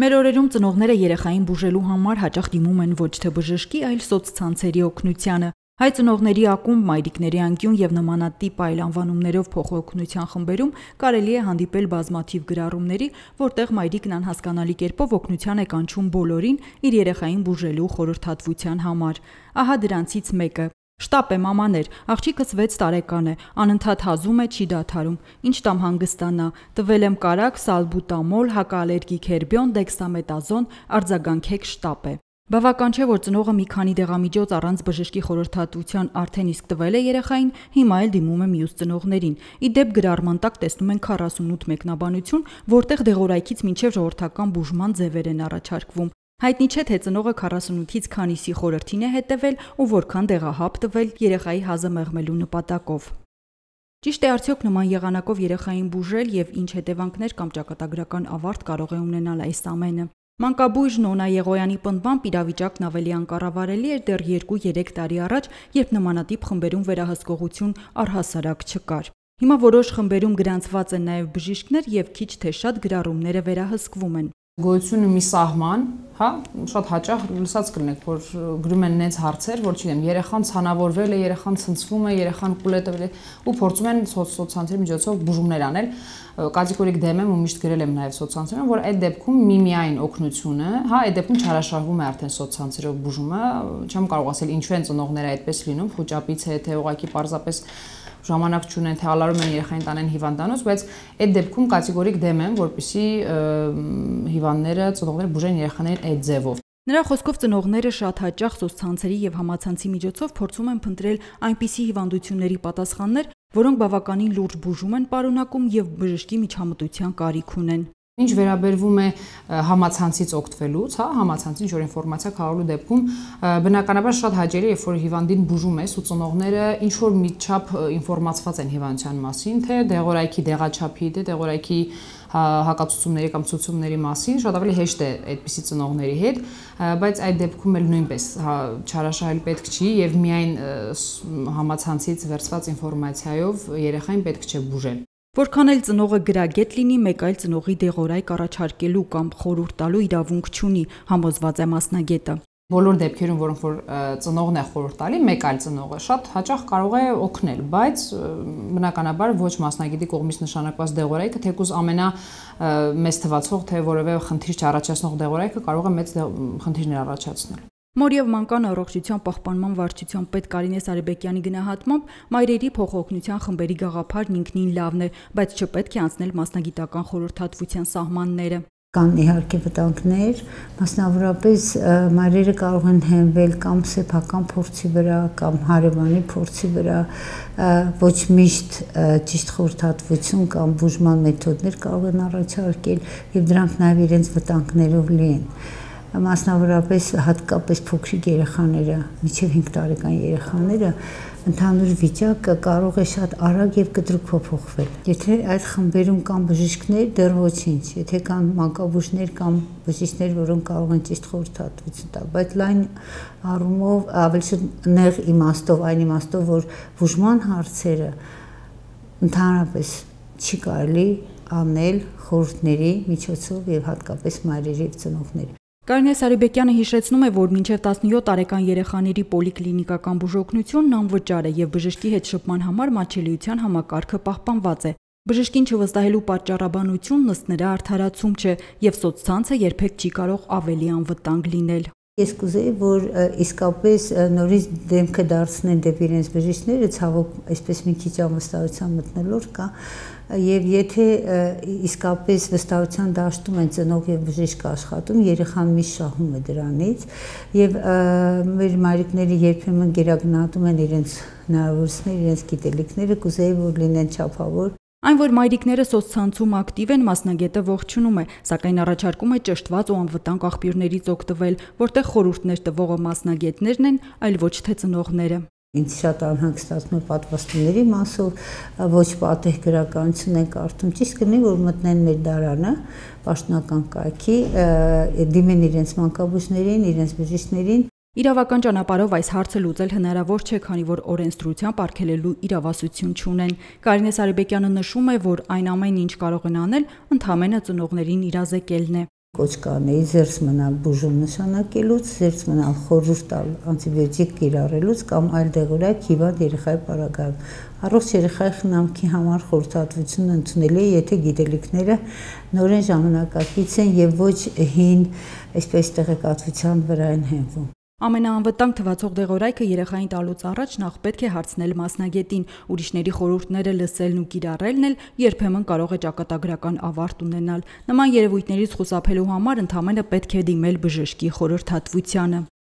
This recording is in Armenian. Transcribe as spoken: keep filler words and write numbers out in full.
Մեր օրերում ծնողները երեխային բուժելու համար հաճախ դիմում են ոչ թե բժշկի, այլ սոցցանցերի օգնությանը։ Հայ ծնողների ակումբ, մայրիկների անկյուն եւ նմանատիպ այլ անվանումներով փոխօգնության խմբերում կարելի է հանդիպել բազմաթիվ գրառումների, որտեղ մայրիկն անհասկանալի կերպով օգնության է կանչում բոլորին իր երեխային բուժելու խորհրդատվության համար։ Ահա դրանցից մեկը. Շտապ է մամաներ, աղջիկս վեց տարեկան է, անընդհատ հազում է, չի դադարում, ինչ տամ հանգստանա, տվել եմ կարակ, սալբուտամոլ, հակաալերգիկ հերբիոն, դեքսամետազոն, արձագանքեք շտապ է։ Բավական չէ, որ ծնողը մի քանի դեղամիջոց առանց բժշկի խորհրդատվության արդեն իսկ տվել է երեխային, հիմա էլ դիմում է մյուս ծնողներին։ Ի դեպ գրառման տակ տեսնում են քառասունութ մեկնաբանություն, որտեղ դեղորայքից մինչև ժողովրդական բուժման ձևեր են առաջարկվում։ Հայտնի չէ, թե ծնողը քառասունութից քանիսի խորհրդին է հետևել ու որքան դեղահապ տվել երեխայի հազը մեղմելու նպատակով։ Ճիշտ է արդյոք նման եղանակով երեխային բուժել եւ ինչ հետևանքներ կամ ճակատագրական ավարտ կարող է ունենալ այս ամենը։ Մանկաբույժ Նոնա Եղոյանի պնդմամբ իրավիճակն ավելի անկառավարելի էր դեռ երկու-երեք տարի առաջ, երբ նմանատիպ խմբերում վերահսկողություն առհասարակ չկար։ Հիմա որոշ խմբերում գրանցված են նաեւ բժիշկներ եւ քիչ թե շատ գրառումները վերահսկվում են։ Գոյություն ունի սահման, հա, շատ հաճախ լսած կլինեք, որ գրում են նենց հարցեր, որ չգիտեմ, երեխան ցանավորվել է, երեխան ցնցվում է, երեխան կուլ է տվել է ու փորձում են սոցցանցերի միջոցով բուժումներ անել։ Կատեգորիկ դեմ եմ ու միշտ գրել եմ նաև սոցցանցերում, որ այդ դեպքում միմիայն օգնությունը, հա, այդ դեպքում չարաշահվում է արդեն սոցցանցերով բուժումը, չեմ կարող ասել ինչու են ծնողները այդպես լինում, խոճապից է, թե ուղղակի պարզապես ժամանակ չունեն, թե ալարում են երեխային տանեն հիվանդանոց, բայց այդ դեպքում կատեգորիկ դեմ եմ, որպեսզի հիվանդները, ծնողները բուժեն երեխաներին այդ ձևով։ Նրա խոսքով ծնողները շատ հաճախ սոցցանցերի եւ համացանցի միջոցով փորձում են փնտրել այնպիսի հիվանդությունների պատասխաններ, որոնք բավականին լուրջ բուժում են պարունակում եւ բժշկի միջամտության կարիք ունեն։ Ինչ վերաբերվում է համացանցից օգտվելուց, հա, համացանցից ինչ-որ ինֆորմացիա քաղալու դեպքում, բնականաբար շատ հաճելի է, որ հիվանդին բուժում ես ու ծնողները ինչ-որ մի չափ ինֆորմացված են հիվանդության մասին, թե դեղորայքի դեղաչափի, թե դեղորայքի հակացությունների կամ ցուցումների մասին, շատ ավելի հեշտ է այդպիսի ծնողների հետ, բայց այդ դեպքում էլ նույնպես չարաշահել պետք չի եւ միայն համացանցից վերցված ինֆորմացիայով երեխային պետք չէ բուժել։ Որքան էլ ծնողը գրագետ լինի, մեկ այլ ծնողի դեղորայք առաջարկելու կամ խորհուրդ տալու իրավունք չունի, համոզված է մասնագետը։ Բոլոր դեպքերում, որոնք որ ծնողն է խորհուրդ տալի, մեկ այլ ծնողը շատ հաճախ կարող է օգնել, բայց բնականաբար ոչ մասնագետի կողմից նշանակված դեղորայքը, թեկուզ ամենամեծ թվացող, թե որևէ խնդիր չառաջացնող դեղորայքը կարող է մեծ խնդիրներ առաջացնել։ Մոր եւ մանկան առողջության պահպանման վարչության պետ Կարինե Սարիբեկյանի գնահատմամբ մայրերի փոխօգնության խմբերի գաղափարն ինքնին լավն է, բայց չպետք է անցնել մասնագիտական խորհրդատվության սահմանները։ Կան իհարկե վտանգներ, մասնավորապես մայրերը կարող են հենվել կամ սեփական փորձի վրա կամ հարևանի փորձի վրա, ոչ միշտ ճիշտ խորհրդատվություն կամ բուժման մեթոդներ կարող են առաջարկել եւ դրանք նաեւ իրենց վտանգներով լի են։ Մասնավորապես հատկապես փոքրիկ երեխաները, մինչև հինգ տարեկան երեխաները, ընդհանուր վիճակը կարող է շատ արագ եւ կտրուկ փոփոխվել։ Եթե այդ խմբերում կան բժիշկներ, դեռ ոչինչ, եթե կան մանկաբույժներ կամ բժիշկներ, որոնք կարող են ճիշտ խորհրդատվություն տալ, բայց լայն առումով ավելի շատ նեղ իմաստով, այն իմաստով, որ բուժման հարցերը ընդհանրապես չի կարելի անել խորհուրդների միջոցով եւ հատկապես մայրերի եւ ծնողների։ Կարինե Սարիբեկյանը հիշեցնում է, որ մինչև տասնյոթ տարեկան երեխաների պոլիկլինիկական բուժօգնությունն անվճար է եւ բժշկի հետ շփման համար մատչելիության համակարգը պահպանված է։ Բժշկին չվստահելու պատճառաբանությունն ըստ նրա արդարացում չէ եւ սոցցանցը երբեք չի կարող ավելի անվտանգ լինել։ Ես կուզեի, որ իսկապես նորից դեմքը դարձնեն դեպի իրենց բժիշկները, ցավոք, այսպես մի քիչ անվստահության մթնոլորտ կա, եւ եթե իսկապես վստահության դաշտում են ծնող եւ բժիշկ աշխատում, երեխան միշտ շահում է դրանից, եւ մեր մայրիկները երբեմն գերագնահատում են իրենց հնարավորությունները, իրենց գիտելիքները, կուզեի, որ լինեն չափավոր։ Այն, որ մայրիկները սոցցանցում ակտիվ են, մասնագետը ողջունում է, սակայն առաջարկում է ճշտված ու անվտանգ աղբյուրներից օգտվել, որտեղ խորհուրդներ տվողը մասնագետներն են, այլ ոչ թե ծնողները։ Ինձ շատ անհանգստացնում է պատվաստումների մասով, ոչ պատեհ գրականություն են կարդում, ճիշտ կլինի, որ մտնեն մեր դարանը, պաշտոնական կայքի, դիմեն իրենց մանկաբույժներին, իրենց բժիշկներին։ Իրավական ճանապարհով այս հարցը լուծել հնարավոր չէ, քանի որ օրենսդրությամբ արգելելու իրավասություն չունեն։ Կարինե Սարիբեկյանը նշում է, որ այն ամեն ինչ կարող են անել, ընդհանրապես ծնողներին իրազեկելն է։ Կոչ կանեի զերծ մնալ բուժում նշանակելուց, զերծ մնալ խորհուրդ տալ անտիբիոտիկ կիրառելուց կամ այլ դեղորայք հիվանդ երեխայի պարագայում։ Առողջ երեխայի խնամքի համար խորհրդատվություն ընդունելի է, եթե գիտելիքները նորեն ժամանակակից են եւ ոչ հին, այսպես տեղեկատվության վրա են հենվում։ Ամենաանվտանգ թվացող դեղորայքը երեխային տալուց առաջ նախ պետք է հարցնել մասնագետին, ուրիշների խորհուրդները լսելն ու կիրառելն էլ երբեմն կարող է ճակատագրական ավարտ ունենալ։ Նման երևույթներից խուսափելու համար ընդամենը պետք է դիմել բժշկի խորհրդատվությանը։